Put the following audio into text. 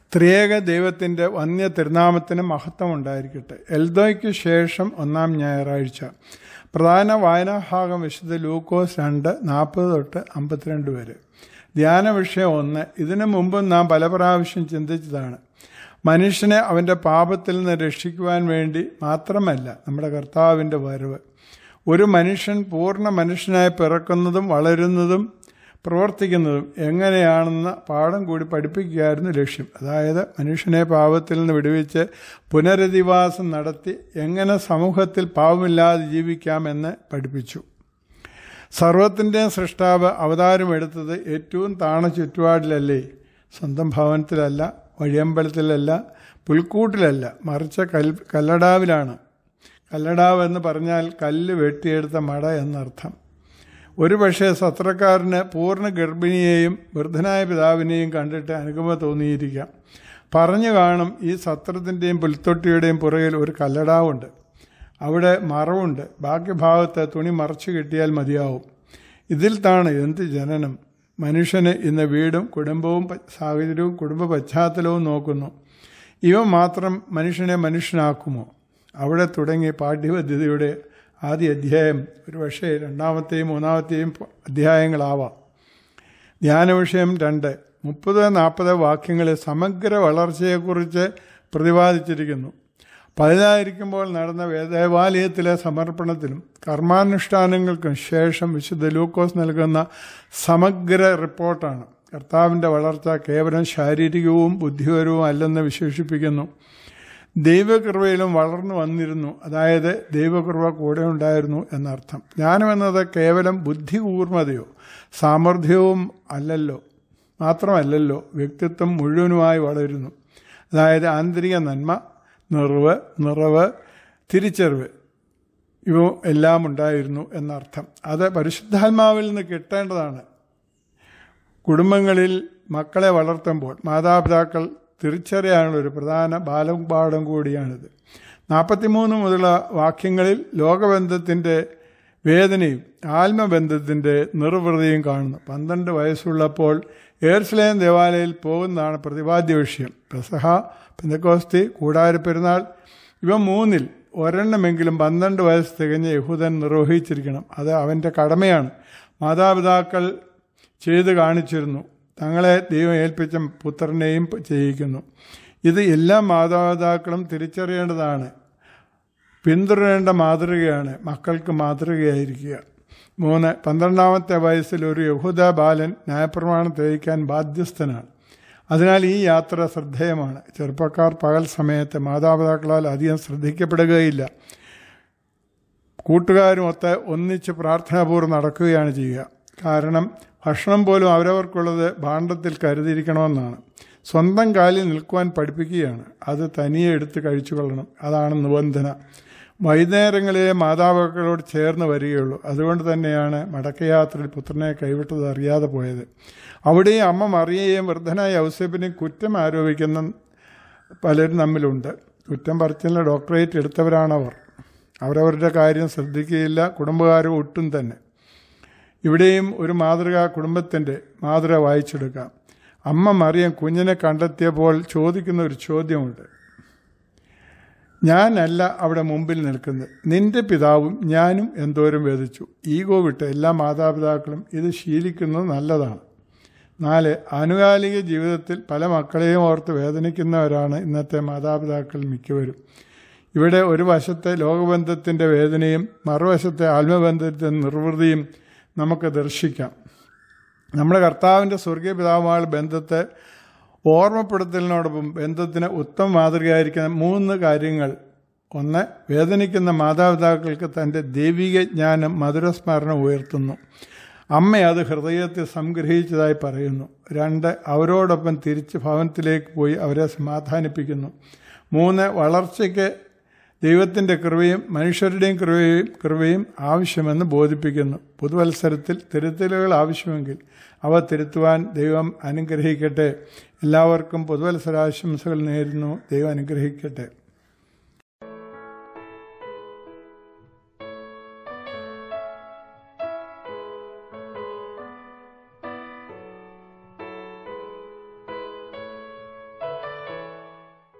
ത്രിയേക ദൈവത്തിൻ്റെ വന്യ തിരുനാമത്തിന് മഹത്വം ഉണ്ടായിരിക്കട്ടെ. എൽദോയ്ക്ക് ശേഷം 1-ാം ഞായറാഴ്ച. പ്രധാന വായനാഭാഗം വിശുദ്ധ ലൂക്കോസ് 2:40-52 വരെ. ധ്യാന വിഷയം 1. ഇതിനു മുമ്പും നാം പല പ്രാവശ്യം ചിന്തിച്ചതാണ്. മനുഷ്യനെ അവൻ്റെ പാപത്തിൽ നിന്ന് രക്ഷിക്കുവാൻ വേണ്ടി മാത്രമല്ല നമ്മുടെ കർത്താവിൻ്റെ വരവ്. ഒരു മനുഷ്യൻ പൂർണ്ണ മനുഷ്യനായി പിറക്കുന്നതും വളരുന്നതും പ്രവർത്തിക്കുന്നതും എങ്ങനെയാണെന്ന പാഠം കൂടി പഠിപ്പിക്കുകയായിരുന്നു ലക്ഷ്യം. അതായത് മനുഷ്യനെ പാപത്തിൽ നിന്ന് വിടുവിച്ച് പുനരധിവാസം നടത്തി എങ്ങനെ സമൂഹത്തിൽ പാപമില്ലാതെ ജീവിക്കാമെന്ന് പഠിപ്പിച്ചു. സർവത്തിൻ്റെയും സൃഷ്ടാവ് അവതാരമെടുത്തത് ഏറ്റവും താണ ചുറ്റുപാടിലല്ലേ? സ്വന്തം ഭവനത്തിലല്ല, വഴിയമ്പലത്തിലല്ല, പുൽക്കൂട്ടിലല്ല, മറിച്ച് കല്ലടാവിലാണ്. കല്ലടാവ് എന്ന് പറഞ്ഞാൽ കല്ല് വെട്ടിയെടുത്ത മട എന്നർത്ഥം. ഒരുപക്ഷെ സത്രക്കാരന് പൂർണ്ണ ഗർഭിണിയെയും വൃദ്ധനായ പിതാവിനെയും കണ്ടിട്ട് അനുകമ്പ തോന്നിയിരിക്കാം. പറഞ്ഞു കാണും, ഈ സത്രത്തിൻ്റെയും പുൽത്തൊട്ടിയുടെയും പുറകിൽ ഒരു കല്ലടാവുണ്ട്, അവിടെ മറവുണ്ട്, ബാക്കി ഭാഗത്ത് തുണി മറച്ചു കിട്ടിയാൽ മതിയാവും. ഇതിൽ താണ് എന്ത് ജനനം! മനുഷ്യന് ഇന്ന് വീടും കുടുംബവും സാഹചര്യവും കുടുംബ പശ്ചാത്തലവും നോക്കുന്നു. ഇവ മാത്രം മനുഷ്യനെ മനുഷ്യനാക്കുമോ? അവിടെ തുടങ്ങി പാഠ്യപദ്ധതിയുടെ ആദ്യ അധ്യായം ഒരുപക്ഷെ 2-ാമത്തെയും 3-ാമത്തെയും അധ്യായങ്ങളാവാം. ധ്യാന വിഷയം 2. 30-40 വാക്യങ്ങളിൽ സമഗ്ര വളർച്ചയെക്കുറിച്ച് പ്രതിപാദിച്ചിരിക്കുന്നു. പതിനായിരിക്കുമ്പോൾ നടന്ന ദേവാലയത്തിലെ സമർപ്പണത്തിലും കർമാനുഷ്ഠാനങ്ങൾക്കും ശേഷം വിശുദ്ധ ലൂക്കോസ് നൽകുന്ന സമഗ്ര റിപ്പോർട്ടാണ്. കർത്താവിൻ്റെ വളർച്ച കേവലം ശാരീരികവും ബുദ്ധിപരവും അല്ലെന്ന് വിശേഷിപ്പിക്കുന്നു. ദൈവകൃപയിലും വളർന്നു വന്നിരുന്നു, അതായത് ദൈവകൃപ കൂടെ ഉണ്ടായിരുന്നു എന്നർത്ഥം. ജ്ഞാനമെന്നത് കേവലം ബുദ്ധി കൂർമ്മതയോ സാമർഥ്യവും മാത്രമല്ലല്ലോ, വ്യക്തിത്വം മുഴുവനുമായി വളരുന്നു. അതായത് ആന്തരിക നന്മ, നിറവ്, തിരിച്ചറിവ് ഇവ എല്ലാം ഉണ്ടായിരുന്നു എന്നർത്ഥം. അത് പരിശുദ്ധാത്മാവിൽ നിന്ന് കിട്ടേണ്ടതാണ്. കുടുംബങ്ങളിൽ മക്കളെ വളർത്തുമ്പോൾ മാതാപിതാക്കൾ തിരിച്ചറിയാനുള്ള ഒരു പ്രധാന ബാലപാഠം കൂടിയാണിത്. 43 മുതലുള്ള വാക്യങ്ങളിൽ ലോകബന്ധത്തിൻ്റെ വേദനയും ആത്മബന്ധത്തിൻ്റെ നിർവൃതിയും കാണുന്നു. 12 വയസ്സുള്ളപ്പോൾ യെരുശലേം ദേവാലയത്തിൽ പോകുന്നതാണ് പ്രതിപാദ്യ വിഷയം. പെസഹ, പെന്തക്കോസ്തി, കൂടാരപ്പെരുന്നാൾ ഇവ 3-ൽ ഒരെണ്ണമെങ്കിലും 12 വയസ്സ് തികഞ്ഞ യഹൂദൻ നിർവഹിച്ചിരിക്കണം. അത് അവൻ്റെ കടമയാണ്. മാതാപിതാക്കൾ ചെയ്ത് കാണിച്ചിരുന്നു. തങ്ങളെ ദൈവം ഏൽപ്പിച്ച പുത്രനെയും ചെയ്യിക്കുന്നു. ഇത് എല്ലാ മാതാപിതാക്കളും തിരിച്ചറിയേണ്ടതാണ്. പിന്തുടരേണ്ട മാതൃകയാണ് മക്കൾക്ക് മാതൃകയായിരിക്കുക. 3. 12-ാമത്തെ വയസ്സിൽ ഒരു യഹൂദ ബാലൻ ന്യായപ്രമാണം തെളിയിക്കാൻ ബാധ്യസ്ഥനാണ്. അതിനാൽ ഈ യാത്ര ശ്രദ്ധേയമാണ്. ചെറുപ്പക്കാർ പകൽ സമയത്ത് മാതാപിതാക്കളാൽ അധികം ശ്രദ്ധിക്കപ്പെടുകയില്ല. കൂട്ടുകാരുമൊത്ത് ഒന്നിച്ച് പ്രാർത്ഥനാപൂർവ്വം നടക്കുകയാണ് ചെയ്യുക. കാരണം ഭക്ഷണം പോലും അവരവർക്കുള്ളത് ഭാണ്ഡത്തിൽ കരുതിയിരിക്കണമെന്നാണ്. സ്വന്തം കാലിൽ നിൽക്കുവാൻ പഠിപ്പിക്കുകയാണ്. അത് തനിയെ എടുത്ത് കഴിച്ചു കൊള്ളണം, അതാണ് നിബന്ധന. വൈകുന്നേരങ്ങളിലെ മാതാപിതാക്കളോട് ചേർന്ന് വരികയുള്ളൂ. അതുകൊണ്ട് തന്നെയാണ് മടക്കയാത്രയിൽ പുത്രനെ കൈവിട്ടത് അറിയാതെ പോയത്. അവിടെയും അമ്മ മറിയയെയും വൃദ്ധനായ ഔസേപ്പിനെയും കുറ്റം ആരോപിക്കുന്ന പലരും നമ്മിലുണ്ട്. കുറ്റം പറച്ചിലിന് ഡോക്ടറേറ്റ് എടുത്തവരാണവർ. അവരവരുടെ കാര്യം ശ്രദ്ധിക്കുകയില്ല, കുടുംബകാരും ഒട്ടും തന്നെ. ഇവിടെയും ഒരു കുടുംബത്തിൻ്റെ മാതൃക വായിച്ചെടുക്കാം. അമ്മ മറിയം കുഞ്ഞിനെ കണ്ടെത്തിയപ്പോൾ ചോദിക്കുന്ന ഒരു ചോദ്യമുണ്ട്. ഞാനല്ല അവിടെ മുമ്പിൽ നിൽക്കുന്നത്, നിന്റെ പിതാവും ഞാനും എന്തോരം വേദിച്ചു. ഈഗോ വിട്ട് എല്ലാ മാതാപിതാക്കളും ഇത് ശീലിക്കുന്നത് നല്ലതാണ്. 4. ആനുകാലിക ജീവിതത്തിൽ പല മക്കളെയും ഓർത്ത് വേദനിക്കുന്നവരാണ് ഇന്നത്തെ മാതാപിതാക്കൾ മിക്കവരും. ഇവിടെ ഒരു വശത്തെ ലോകബന്ധത്തിൻ്റെ വേദനയും മറുവശത്തെ ആത്മബന്ധത്തിൻ്റെ നിർവൃതിയും നമുക്ക് ദർശിക്കാം. നമ്മുടെ കർത്താവിൻ്റെ സ്വർഗീയ പിതാവുമായുള്ള ബന്ധത്തെ ഓർമ്മപ്പെടുത്തലിനോടൊപ്പം ബന്ധത്തിന് ഉത്തമ മാതൃകയായിരിക്കുന്ന 3 കാര്യങ്ങൾ. 1. വേദനിക്കുന്ന മാതാപിതാക്കൾക്ക് തൻ്റെ ദൈവിക ജ്ഞാനം മധുരസ്മരണ ഉയർത്തുന്നു. അമ്മ അത് ഹൃദയത്തിൽ സംഗ്രഹിച്ചതായി പറയുന്നു. 2. അവരോടൊപ്പം തിരിച്ച് ഭവനത്തിലേക്ക് പോയി അവരെ സമാധാനിപ്പിക്കുന്നു. 3. വളർച്ചയ്ക്ക് ദൈവത്തിൻ്റെ കൃപയും മനുഷ്യരുടെയും കൃപയും ആവശ്യമെന്ന് ബോധിപ്പിക്കുന്നു. പുതുവത്സരത്തിൽ തിരുത്തലുകൾ ആവശ്യമെങ്കിൽ അവ തിരുത്തുവാൻ ദൈവം അനുഗ്രഹിക്കട്ടെ. എല്ലാവർക്കും പുതുവത്സരാശംസകൾ നേരുന്നു. ദൈവം അനുഗ്രഹിക്കട്ടെ.